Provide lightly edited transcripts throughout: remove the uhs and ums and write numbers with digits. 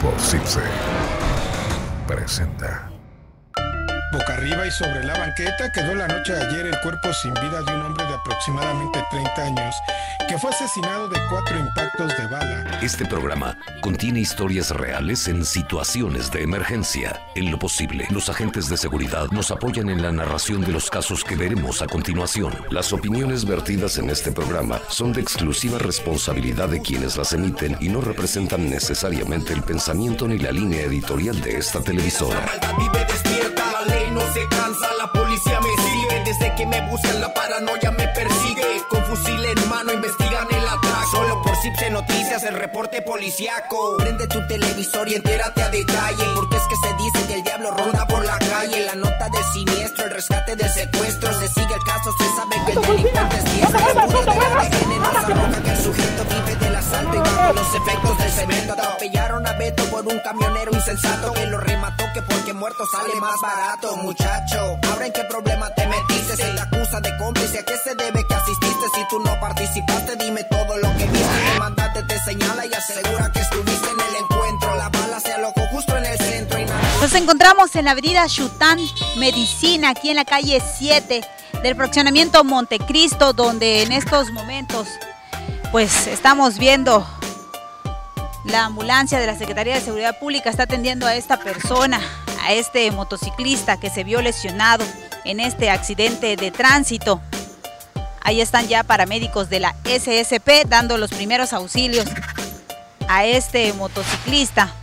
Grupo CIPSE presenta. Boca arriba y sobre la banqueta quedó la noche de ayer el cuerpo sin vida de un hombre de aproximadamente 30 años que fue asesinado de 4 impactos de bala. Este programa contiene historias reales en situaciones de emergencia. En lo posible, los agentes de seguridad nos apoyan en la narración de los casos que veremos a continuación. Las opiniones vertidas en este programa son de exclusiva responsabilidad de quienes las emiten y no representan necesariamente el pensamiento ni la línea editorial de esta televisora. No se cansa, la policía me sigue. Desde que me buscan la paranoia me persigue. Con fusil en mano investigan el atraco. Solo por CIPSE Noticias, el reporte policiaco. Prende tu televisor y entérate a detalle. Porque es que se dice que el diablo ronda por la calle. La nota del siniestro, el rescate del secuestro. Se sigue el caso, se sabe que el delincuente es diestro. El estudio de ADN nos arroja que el sujeto vive del asalto y bajo los efectos del cemento. Atropellaron a Beto por un camionero insensato que lo remató, que porque muerto sale más barato. Muchacho, ahora en qué problema te metiste. Se te acusa de cómplice, ¿a qué se debe que asististe? Si tú no participaste, dime todo lo que viste. El mandante te señala y asegura que estuviste en el encuentro. La bala se alojó justo en el centro y nada. Nos encontramos en la avenida Chután Medicina, aquí en la calle 7 del fraccionamiento Montecristo, donde en estos momentos pues estamos viendo la ambulancia de la Secretaría de Seguridad Pública está atendiendo a esta persona, a este motociclista que se vio lesionado en este accidente de tránsito. Ahí están ya paramédicos de la SSP dando los primeros auxilios a este motociclista,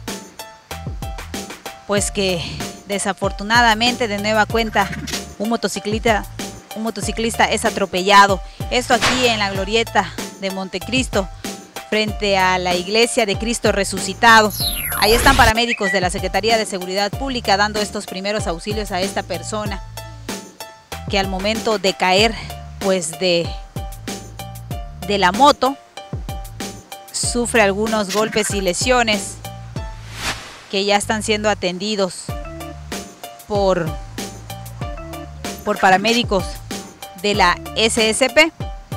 pues que desafortunadamente de nueva cuenta un motociclista es atropellado. Esto aquí en la glorieta de Montecristo, frente a la iglesia de Cristo Resucitado. Ahí están paramédicos de la Secretaría de Seguridad Pública dando estos primeros auxilios a esta persona que al momento de caer pues de la moto sufre algunos golpes y lesiones que ya están siendo atendidos por paramédicos de la SSP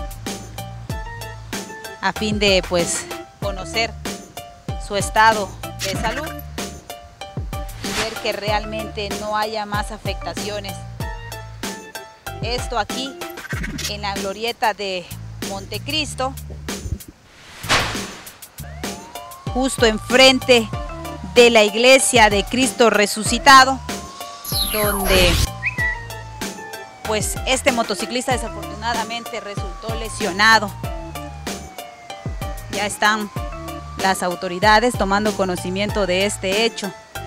a fin de pues conocer su estado de salud y ver que realmente no haya más afectaciones. Esto aquí en la glorieta de Montecristo, justo enfrente de la iglesia de Cristo Resucitado, donde pues este motociclista desafortunadamente resultó lesionado. Ya están las autoridades tomando conocimiento de este hecho.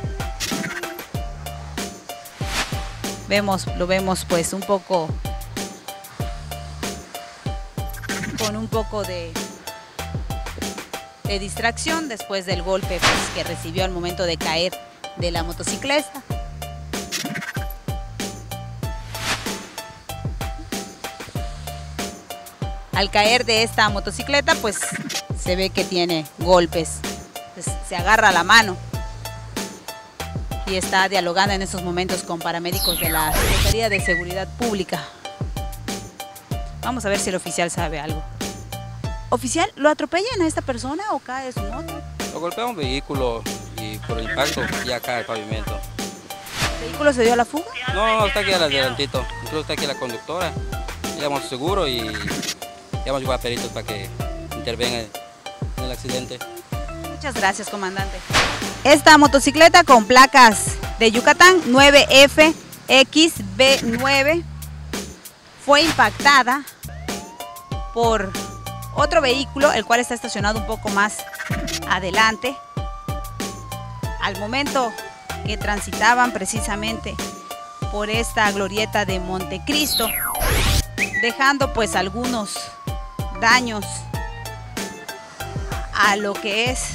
Lo vemos pues un poco con un poco de distracción después del golpe pues, que recibió al momento de caer de la motocicleta. Al caer de esta motocicleta pues se ve que tiene golpes, pues, se agarra la mano y está dialogando en estos momentos con paramédicos de la Secretaría de Seguridad Pública. Vamos a ver si el oficial sabe algo. Oficial, ¿lo atropellan a esta persona o cae de su moto? Lo golpea un vehículo y por el impacto ya cae el pavimento. ¿El vehículo se dio a la fuga? No, está aquí adelantito, incluso está aquí la conductora. Llamamos seguro y llamamos a peritos para que intervengan en el accidente. Muchas gracias, comandante. Esta motocicleta con placas de Yucatán 9FXB9 fue impactada por otro vehículo, el cual está estacionado un poco más adelante. Al momento que transitaban precisamente por esta glorieta de Montecristo, dejando pues algunos daños a lo que es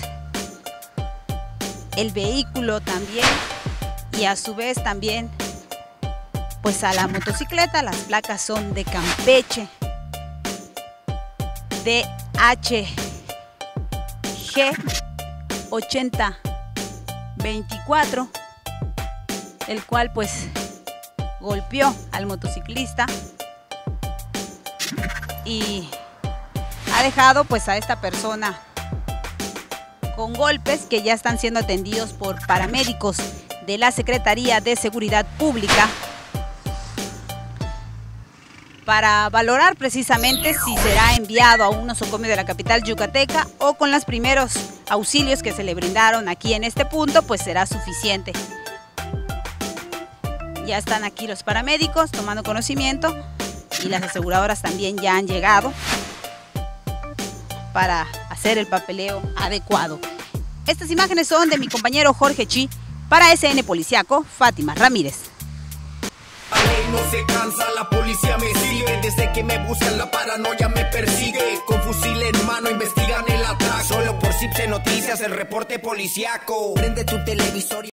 el vehículo también y a su vez también pues a la motocicleta. Las placas son de Campeche, DHG 8024, el cual pues golpeó al motociclista y ha dejado pues a esta persona con golpes que ya están siendo atendidos por paramédicos de la Secretaría de Seguridad Pública para valorar precisamente si será enviado a un nosocomio de la capital yucateca o con los primeros auxilios que se le brindaron aquí en este punto, pues será suficiente. Ya están aquí los paramédicos tomando conocimiento y las aseguradoras también ya han llegado para hacer el papeleo adecuado. Estas imágenes son de mi compañero Jorge Chi para SN Policiaco, Fátima Ramírez. La ley no se cansa, la policía me sigue. Desde que me buscan la paranoia me persigue. Con fusil en mano investigan el atraco. Solo por Cipse Noticias, el reporte policiaco. Prende tu televisor.